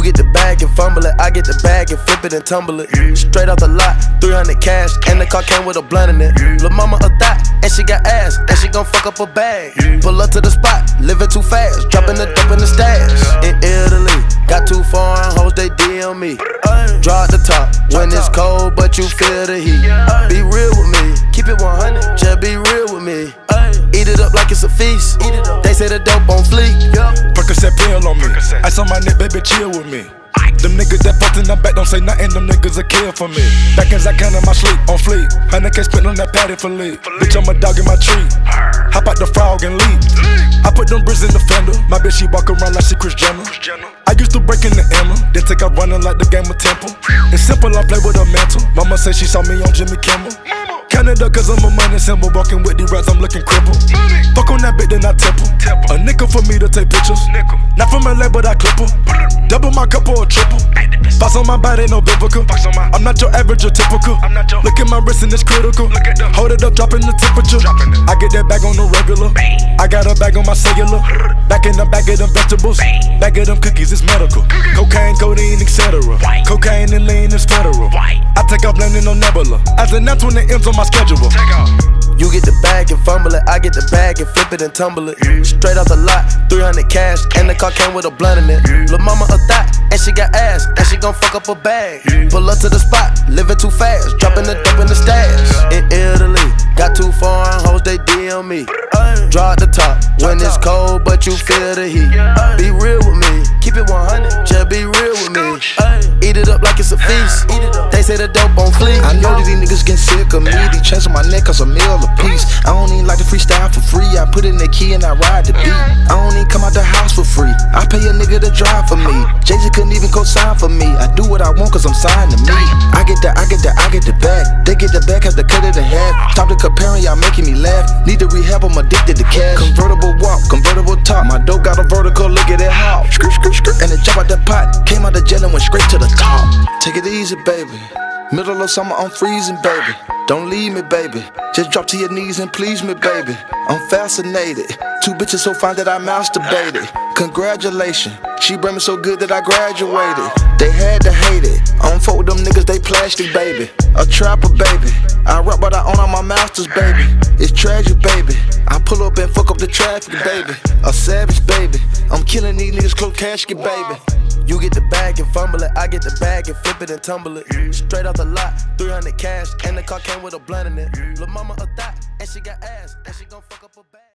You get the bag and fumble it, I get the bag and flip it and tumble it. Straight off the lot, 300 cash, and the car came with a blunt in it. Lil' mama a thot, and she got ass, and she gon' fuck up a bag. Pull up to the spot, living too fast, dropping the dope in the stash. In Italy, got too foreign hoes, they DM me. Draw the top when it's cold, but you feel the heat. Be real with me, keep it 100, just be real with me. Eat it up like it's a feast. They say the dope on fleek. Percocet pill on me. Ice on my neck, baby, chill with me. Them niggas that fucked in the back don't say nothing, them niggas a kill for me. Back as I can in my sleep, on fleek. 100K spent on that patty for lead. Bitch, I'm a dog in my tree. Hop out the frog and leap. I put them bricks in the fender. My bitch, she walk around like she Kris Jenner. I used to break in the Emma, then take out running like the game of Temple. It's simple, I play with a mantle. Mama say she saw me on Jimmy Kimmel. Canada, cause I'm a money symbol. Walking with the rats, I'm looking crippled. Fuck on that bitch, then I temple. A nickel for me to take pictures. Not from LA, but I clip her. Double my cup or a triple. Box on my body, no biblical. I'm not your average or typical. Look at my wrist and it's critical. Hold it up, dropping the temperature. I get that bag on the regular. I got a bag on my cellular. Back in the bag of them vegetables. Bag of them cookies, it's medical. Cocaine, codeine, etc. Cocaine and lean is federal. I take off landing on Nebula. As an F when it ends on my schedule. You get the bag and fumble it, I get the bag and flip it and tumble it. Straight off the lot, 300 cash, and the car came with a blunt in it. Lil' mama a thot, and she got ass, and she gon' fuck up a bag. Pull up to the spot, living too fast, dropping the dope in the stash. In Italy, got too foreign hoes, they DM me. Draw the top when it's cold, but you feel the heat. Be real with me, keep it 100, just be real with me. Eat it up like it's a feast. They say the dope on fleek. I know that these niggas getting sick of me. These chains on my neck cause a meal a piece. I don't even like to freestyle for free. I put in the key and I ride the beat. I don't even come out the house for free. I pay a nigga to drive for me. Jay-Z couldn't even co-sign for me. I do what I want cause I'm signed to me. I get the bag. They get the bag, have to cut it in half. Stop the comparing, y'all making me laugh. Need to rehab, I'm addicted to cash. Convertible walk, convertible talk. My dope got a vertical, look at it how. And it jump out the pot. Came out the jail and went straight to the top. Take it easy, baby. Middle of summer, I'm freezing, baby. Don't leave me, baby. Just drop to your knees and please me, baby. I'm fascinated. Two bitches so fine that I masturbated. Congratulations. She brought me so good that I graduated. They had to hate it. I don't fuck with them niggas, they plastic, baby. A trapper, baby. I rap but I own all my masters, baby. It's tragic, baby. I pull up and fuck up the traffic, baby. A savage, baby. I'm killing these niggas, close casket, baby. You get the bag and fumble it, I get the bag and flip it and tumble it. Straight off the lot, 300 cash, and the car came with a blunt in it. Lil' mama a thot, and she got ass, and she gon' fuck up a bag.